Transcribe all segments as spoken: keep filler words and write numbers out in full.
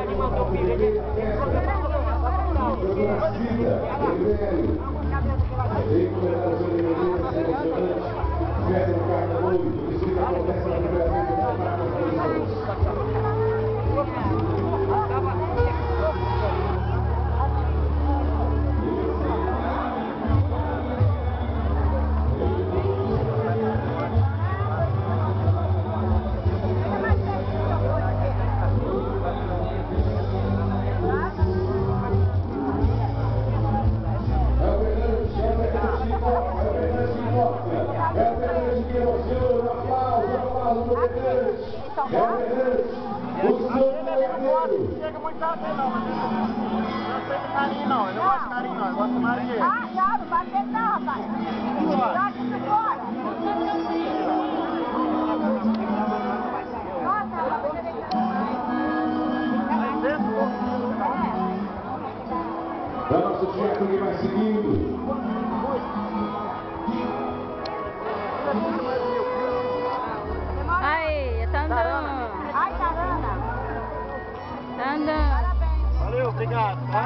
Chega muito alto não, mas eu não aceito carinho não, eu não gosto de carinho não, eu gosto de marinheiro. Ah, já, não bate ele não, rapaz. Joga isso fora. Nossa, rapaz, você vem cá. Da nosso teatro que vai seguindo. Aí, tá andando. Ai, caramba. Tá andando. Valeu, obrigado, tá?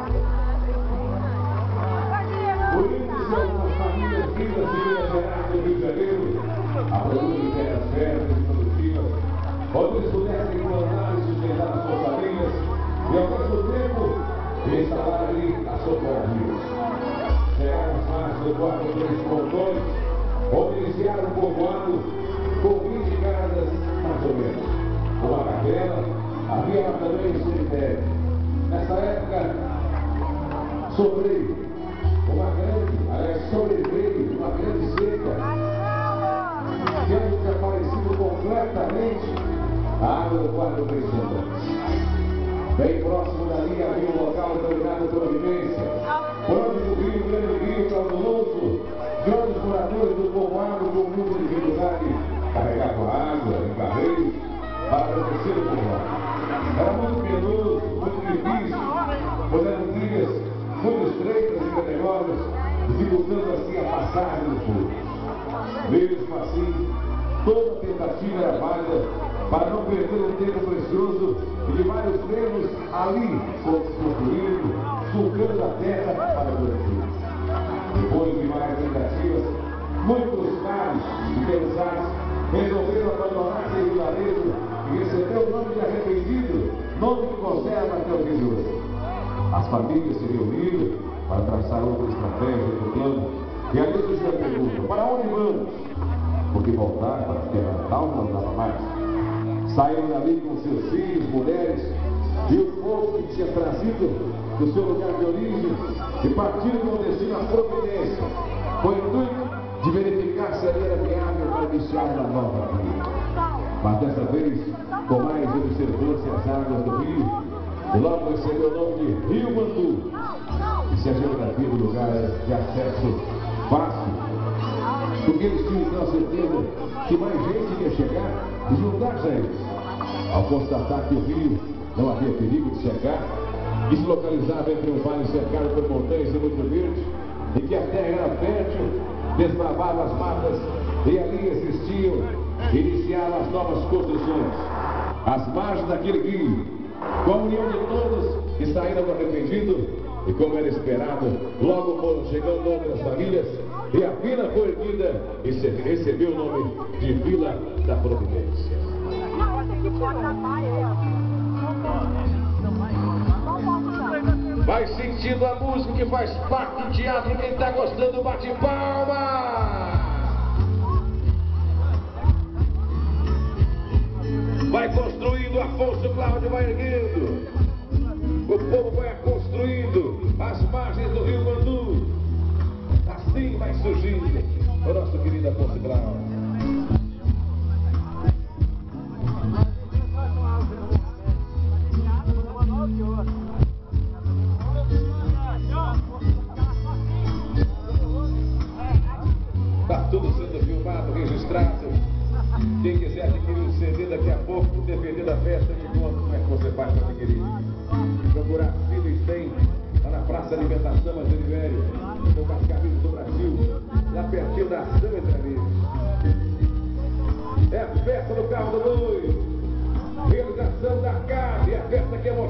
Por isso, são as famílias vindas de Minas Gerais do Rio de Janeiro, a procura de terras férteis e produtivas, onde eles pudessem plantar e sustentar as suas famílias e, ao mesmo tempo, instalar ali a sua moradia. Chegaram as margens do quarto três pontões, onde iniciaram um povoado com vinte casas, mais ou menos. Uma capela, havia lá também um cemitério. Nessa época, sofreu uma grande, aliás, sobreveio uma grande seca, tendo desaparecido completamente a água do quarto três pontões. Bem próximo dali havia um local denominado Providência, por onde o rio, grande rio caudaloso, de onde os moradores do povoado com muita dificuldade carregavam água em carreiros para abastecer o povoado. Era muito penoso, muito difícil, pois eram trilhas muito estreitas e pedregosas, dificultando assim a passagem do fogo. Mesmo assim, toda tentativa era válida para não perder um tempo precioso e de vários termos ali foram construindo, sulcando a terra para o plantio. Depois de várias tentativas, muitos caros e pensados resolveram abandonar esse vilarejo e recebeu o nome de arrependido, nome que conserva até o dia de hoje. As famílias se reuniram para traçar outra estratégia, outro plano, e ali surgiu a pergunta: para onde vamos? Porque voltar para a terra natal não dava mais. Saíram dali com seus filhos, mulheres e o povo que tinha trazido do seu lugar de origem e partiram com destino à Providência, com o intuito de verificar se ali era viável para iniciar uma nova vida. Mas dessa vez, com mais observância as águas do rio, e logo recebeu o nome de Rio Bantu, e se a geografia do lugar era de acesso fácil, porque eles tinham então a certeza que mais gente ia chegar e juntar-se a eles. Ao constatar que o rio não havia perigo de chegar, que se localizava entre um vale cercado por montanhas e muito verde, e que a terra era fértil, desbravavam as matas e ali existiam e iniciaram as novas construções. As margens daquele rio, com a união de todos que saíram arrependidos, e como era esperado, logo foram chegando outras famílias, e a vila foi erguida e recebeu o nome de Vila da Providência. Vai sentindo a música que faz parte do teatro, quem está gostando bate palma! Vai construindo, Afonso Cláudio vai erguendo, o povo vai construindo as margens do Rio Bantu, assim vai surgindo o nosso querido Afonso Cláudio. Está tudo sendo filmado, registrado. Quem quiser adquirir o C D daqui a pouco, dependendo da festa, me conta como é que você faz para adquirir. Procurar Filhos tem, lá na Praça Alimentação Azerivério, no Cascavel do Brasil, lá pertinho da São Entrevista. É a festa do carro do noivo, realização da C A B, a festa que é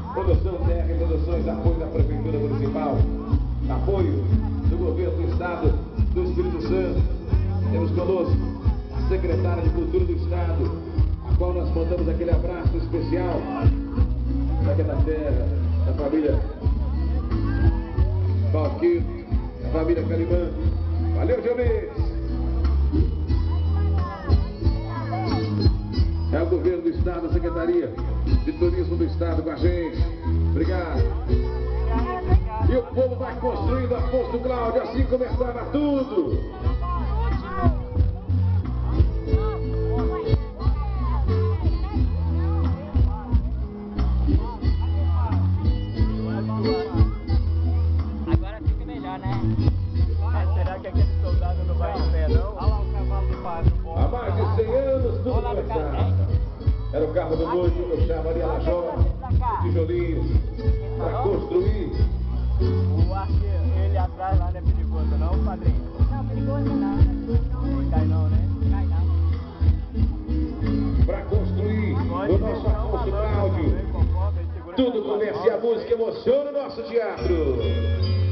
Produção Terra e Produções, apoio da Prefeitura Municipal, apoio do Governo do Estado do Espírito Santo. Temos conosco a Secretária de Cultura do Estado, a qual nós mandamos aquele abraço especial daqui da terra, da família Valquir, da família Calimã. Valeu, Dionísio! É o Governo do Estado, a Secretaria de Turismo do Estado com a gente. Obrigado. E o povo vai construindo a Afonso Cláudio, assim começava tudo. Agora fica melhor, né? Mas será que aquele soldado não vai em pé, não? Olha lá o cavalo do padre. Há mais de cem anos tudo começava. Era o carro do noivo que eu chamaria na Jora, o tijolinho, para construir. O arqueiro, ele atrás lá não é perigoso não, padrinho? Não, perigoso não. Não cai não, né? Cai não. Para construir o nosso Afonso Cláudio. Tudo começa e a música emociona o nosso teatro.